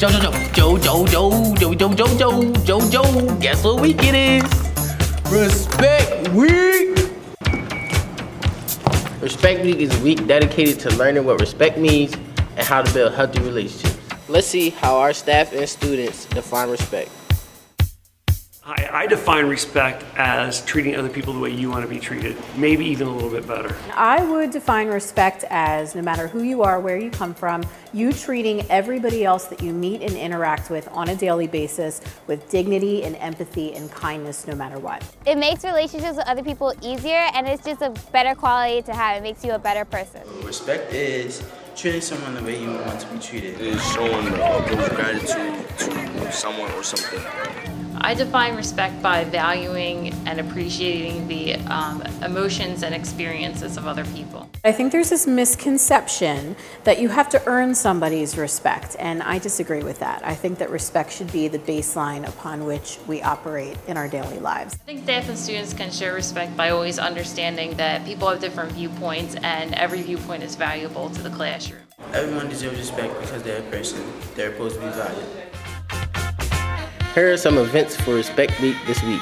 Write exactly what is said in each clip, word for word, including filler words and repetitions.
Joe, Joe, Joe, Joe, Joe, Joe, Joe, Joe, Joe, Joe, Joe. Guess what week it is? Respect Week. Respect Week is a week dedicated to learning what respect means and how to build healthy relationships. Let's see how our staff and students define respect. I, I define respect as treating other people the way you want to be treated, maybe even a little bit better. I would define respect as no matter who you are, where you come from, you treating everybody else that you meet and interact with on a daily basis with dignity and empathy and kindness no matter what. It makes relationships with other people easier, and it's just a better quality to have. It makes you a better person. Respect is treating someone the way you want to be treated. It is showing a little gratitude to someone or something. I define respect by valuing and appreciating the um, emotions and experiences of other people. I think there's this misconception that you have to earn somebody's respect, and I disagree with that. I think that respect should be the baseline upon which we operate in our daily lives. I think staff and students can show respect by always understanding that people have different viewpoints and every viewpoint is valuable to the classroom. Everyone deserves respect because they're a person. They're supposed to be valued. Here are some events for Respect Week this week.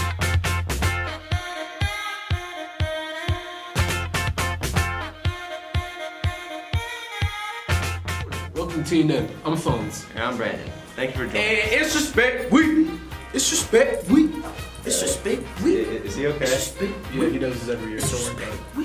Welcome to T N N. I'm Phones. And I'm Brandon. Thank you for joining. And it's Respect Week. It's Respect Week. It's Respect Week. Is he okay? Respect Yeah, he does this every year. Don't worry about it.